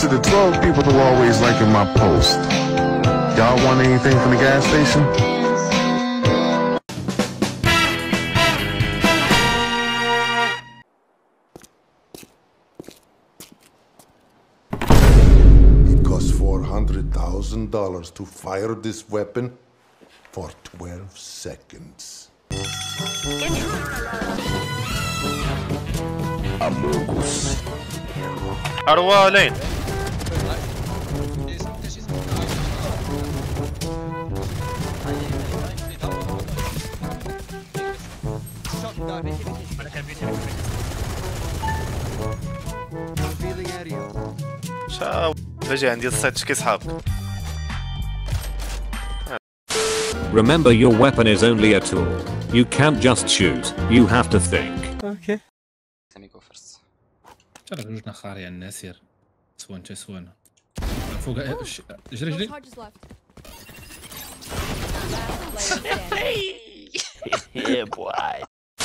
to the 12 people who always liking my post. Y'all want anything from the gas station? It costs $400,000 to fire this weapon for 12 seconds. Amogus. أروى لين شاو بجي عندي الصيد شكي صحابك. Remember, your weapon is only a tool. You can't just shoot. You have to think. Okay. Let me go first. ترى جوجنا خاري على الناس ير سوان فوق جري جري Yeah, boy.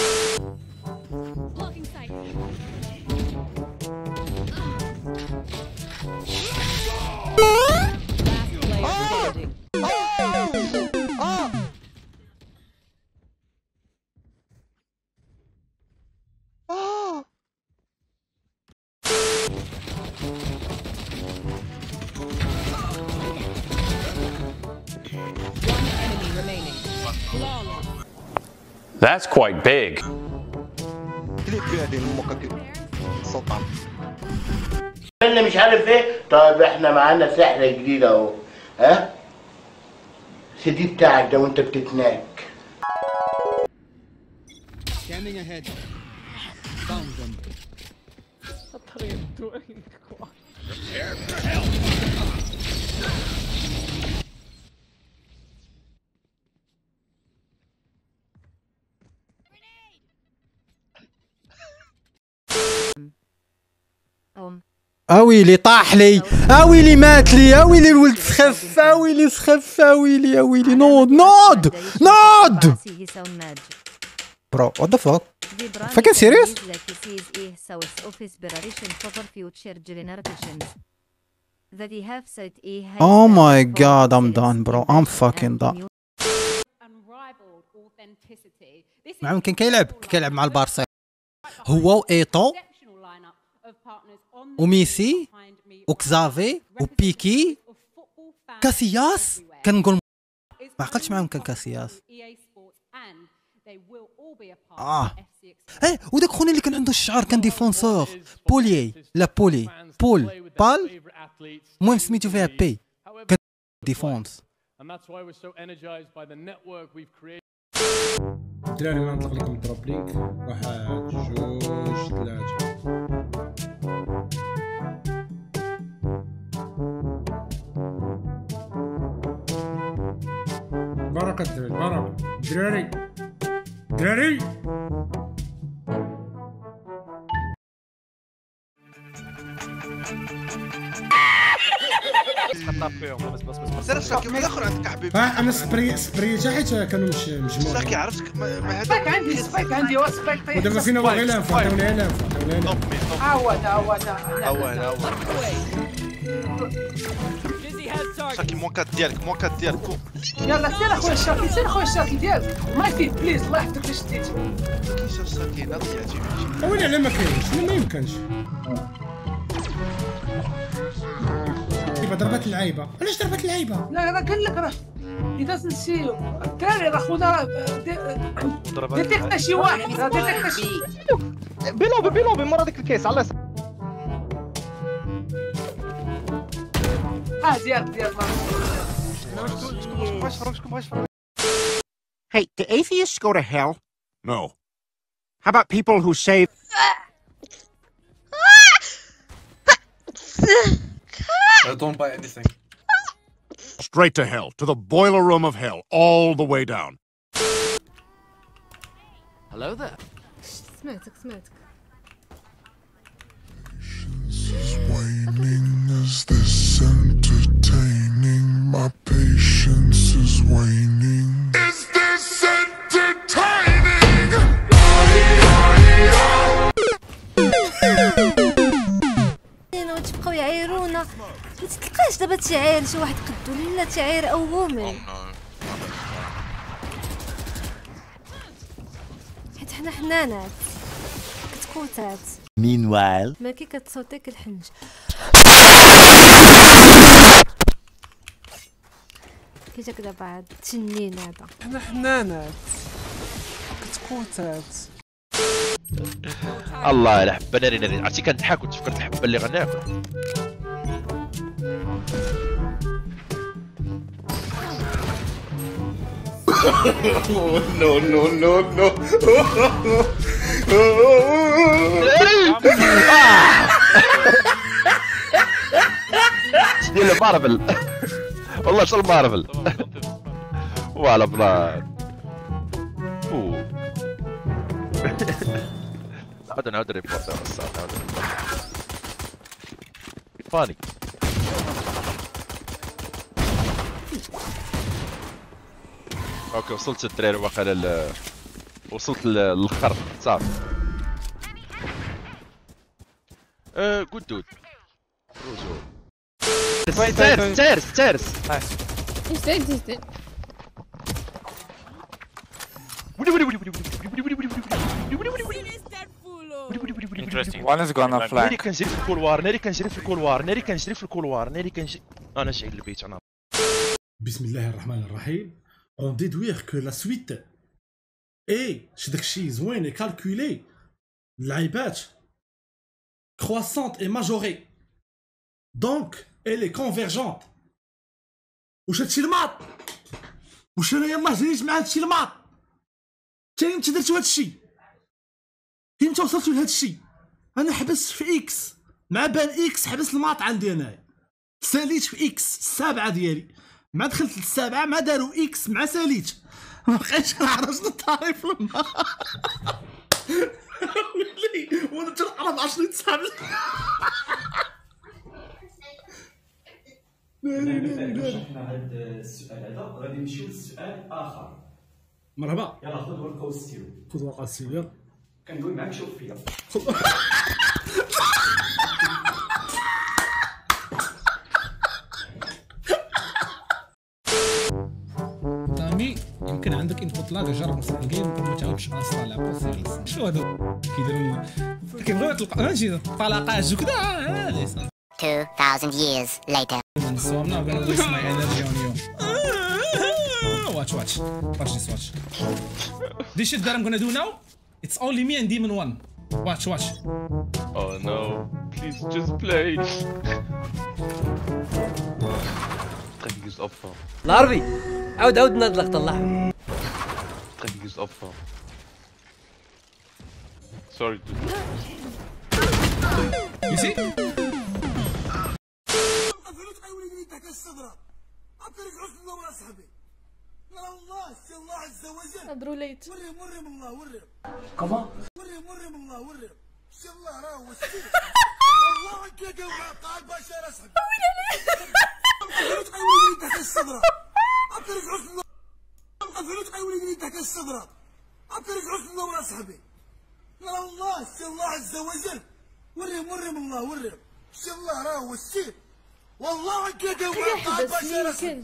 That's quite big. انا مش عارف ايه. طيب احنا معانا سحر جديد اهو. ها سيدي بتاعك ده وانت بتتناك. Scanning ahead. Found them. What are you doing? Prepare for hell. اويلي طاح لي، اويلي مات لي، اويلي الولد سخف، اويلي سخف، اويلي اويلي نود برو وات ذا فاك fucking serious. Oh my god, I'm done bro, I'm fucking done. ممكن كيلعب مع البارسا هو وإيتو وميسي وكزافي وبيكي كاسياس. كنقول ما عقلتش معاهم كان كاسياس. وداك خونا اللي كان عنده الشعر كان ديفونسور بولي بال المهم سميتو فيها بي كان ديفونس. دراري ما نطلق لكم دروب لينك. 1 2 3 بركة الدراري دراري انا سبري جا حيت كانوا مش مجموعين. ساكي عرفتك ما هذا سبايك عندي وسبايك طيب. ودابا فينا باغي لانفو عطاوني لانفو عوض ساكي موكات ديالك يلا سير اخويا الشاكي ديالك ما فيه بليز الله يحفظك باش شديتي. كيفاش ساكي لا ضيعتي وين على ما كاينش ما يمكنش. ضربات اللعيبه. علاش ضربات اللعيبه؟ لا انا قال لك راه اذا نسيو الدراري راه خونا ديتيكتا شي واحد ديتيكتا شي بيلوبي مورا ديك الكيس على ديال Hey, do atheists go to hell? No. How about people who say Don't buy anything. straight to hell, to the boiler room of hell, all the way down? Hello there. سمعتك Is waning, is this entertaining? My patience is waning. Is this entertaining? تبقاو يعايرونا ما تلقاش دابا تعاير شي واحد قدو لا تعاير اومن حيت حنا حنانات كتكوتات Meanwhile ما كي كتصوتيك الحنج كي جاك دابا هاد التنين هذا حنا حنانات كتكوتات الله الا حبه ناري عرفتي كنضحك وتفكرت الحبه اللي غناكل No, no, no, no. ديال مارفل والله شو المارفل وعلى بلان نعود ريبورت يا استاذ نعود فاني اوكي وصلت الدراري واقيلا وصلت للخر صافي جود دود روزو ستيرز One is gonna flank. ناري كنجري في الكولوار انا شايل البيت انا. بسم الله الرحمن الرحيم. On déduire que la suite est شداكشي زوين et calculé اللعيبات croissante et majorée donc elle est convergente. واش هادشي الماط؟ واش انا يلاه جريت مع هادشي الماط؟ تاني انت درتو هادشي انت وصلتو لهادشي انا حبست في اكس مع بان اكس حبس الماط عندي انايا ساليت في اكس السابعه ديالي مع دخلت للسابعه مع داروا اكس مع ساليت ما بقيتش نعرف الطريف لما ولي وانا تنعرف 10 صحاب شفنا هذا السؤال هذا غادي نمشيو للسؤال اخر. مرحبا يلاه خذ ورقه وستيلو. خذ ورقه وستيلو يلا كندوي معاك شوف فيا. طامي يمكن عندك انبوت لاج جرب نصح الجيم ما تعاودش انستال ابوسيلز شو هادو كيديروا كيبغيو يطلقوا ماشي طلقات وكذا 2000 years later. So I'm not gonna waste my energy on you. Watch this. This shit that I'm gonna do now, it's only me and Demon 1. Watch. Oh no, please just play. خليك يوز أفا. العربي عاود نضلق طلع. خليك يوز أفا. Sorry dude. You see? الله عز وجل ادروليت وريهم الله وريهم كمان وريهم الله وريهم شي الله راه هو السيد والله كيداو مع قلب بشار اسحب تعاوني تحت الصدره عطيك الله تعاوني تحت الصدره عطيك الله واصحابي يا الله شي الله عز وجل وريهم الله وريهم شي الله راه هو السيد والله كيداو مع قلب بشار اسحب.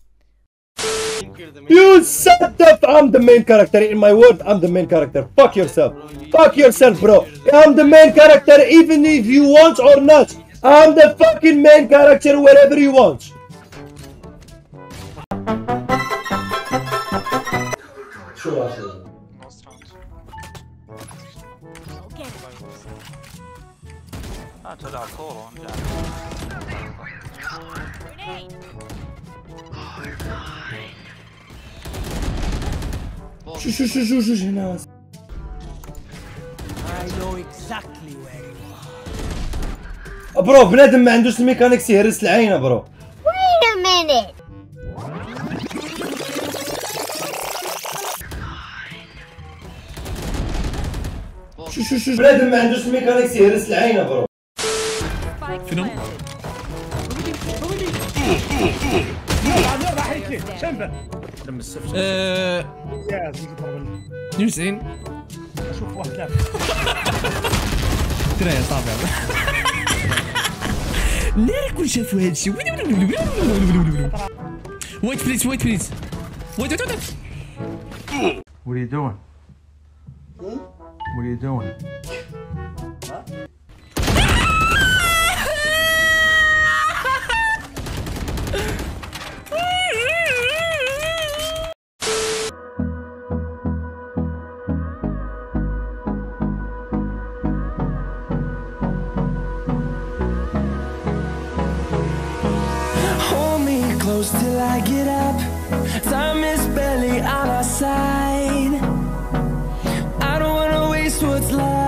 You shut up! I'm the main character in my world. I'm the main character. Fuck yourself. Fuck yourself, bro. I'm the main character even if you want or not. I'm the fucking main character wherever you want. شو هنا I know exactly where you are. برو بنادم ما عندوش الميكانيكس يهرس العينه برو. Wait a minute. شو بنادم ما عندوش الميكانيكس يهرس العينه برو. شنو؟ راح يكلي شنبه لما السفر 92 اشوف واحد لاعب ترى يا صاحبي ناري كون شافوا هادشي. ويت بليز ويت بليز ويت. What are you doing? What are you doing? Hold me close till I get up. Time is barely on our side.